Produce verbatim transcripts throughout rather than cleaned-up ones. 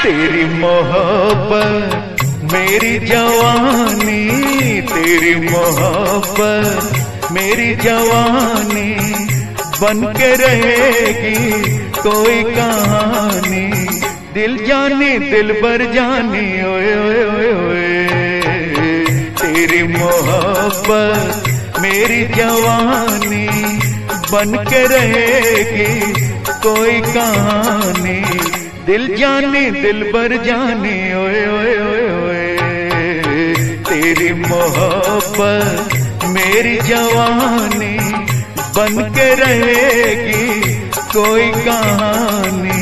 तेरी मोहब्बत मेरी जवानी, तेरी मोहब्बत मेरी जवानी, बन के रहेगी कोई कहानी। दिल जानी दिल भर जानी, ओए ओए ओए ओए। तेरी मोहब्बत मेरी जवानी, बन के रहेगी कोई कहानी। दिल जानी दिल भर जानी, ओए ओए ओए ओए। तेरी मोहब्बत मेरी जवानी, बन के रहेगी कोई कहानी।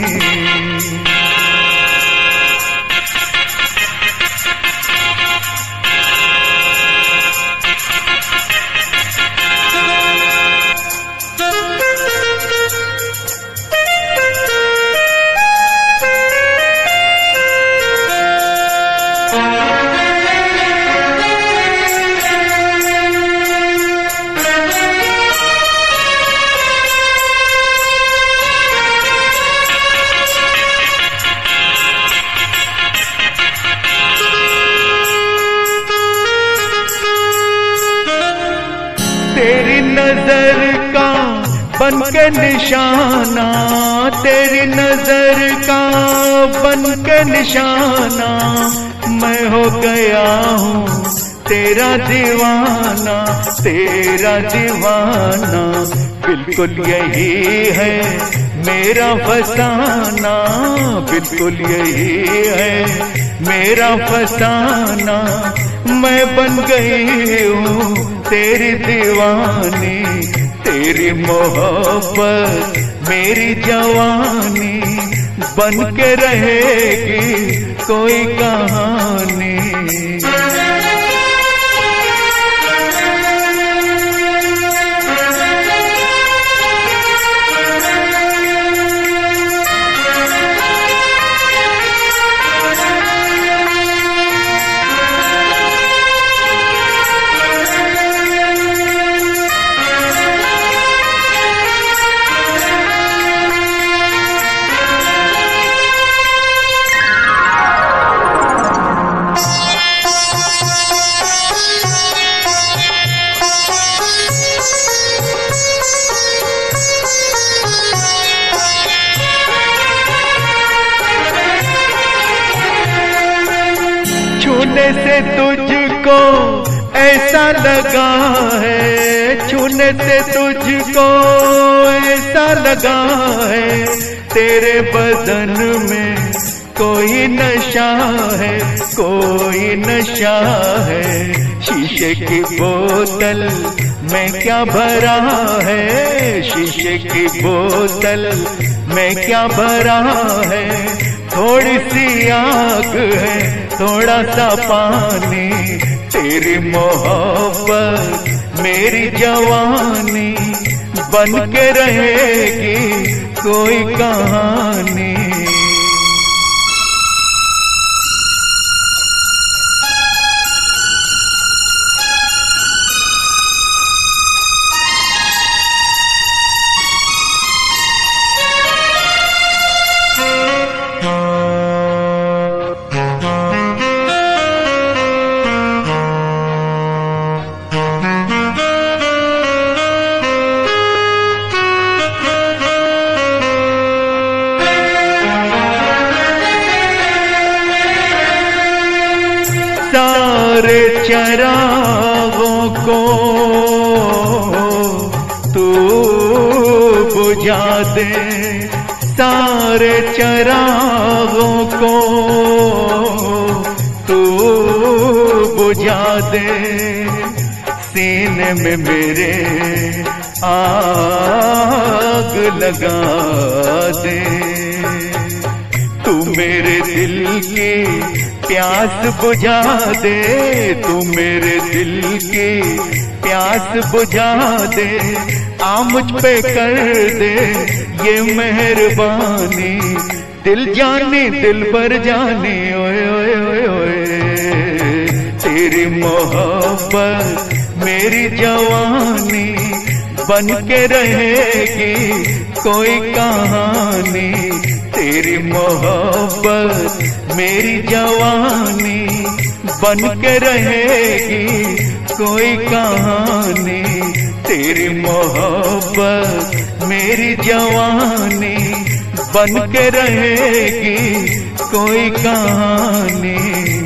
तेरी नजर का बन के निशाना, तेरी नजर का बन के निशाना, मैं हो गया हूँ तेरा दीवाना, तेरा दीवाना। बिल्कुल यही है मेरा फसाना, बिल्कुल यही है मेरा फसाना। मैं बन गई हूँ तेरी दीवानी, तेरी मोहब्बत मेरी जवानी, बन के रहेगी कोई कहानी। छूने से तुझको ऐसा लगा है, छूने से तुझको ऐसा लगा है, तेरे बदन में कोई नशा है, कोई नशा है। शीशे की बोतल में क्या भरा है, शीशे की बोतल में क्या भरा है। थोड़ी सी आग है, थोड़ा सा पानी, तेरी मोहब्बत मेरी जवानी, बन के रहेगी कोई कहानी। सारे चरागों को तू बुझा दे, सारे चरागों को तू बुझा दे। सीने में मेरे आग लगा दे, तू मेरे दिल की प्यास बुझा दे, तू मेरे दिल की प्यास बुझा दे। आ मुझ पे कर दे ये मेहरबानी, दिल जानी दिल भर जानी, ओए ओए ओए ओए। तेरी मोहब्बत मेरी जवानी, बन के रहेगी कोई कहानी। तेरी मोहब्बत मेरी जवानी बन के रहेगी कोई कहानी। तेरी मोहब्बत मेरी जवानी बन के रहेगी कोई कहानी।